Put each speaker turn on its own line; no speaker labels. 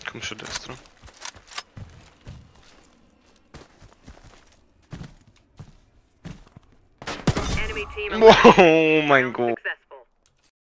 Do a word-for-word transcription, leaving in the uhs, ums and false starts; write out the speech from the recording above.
Come c'è a destra?
Enemy team
Oh my god.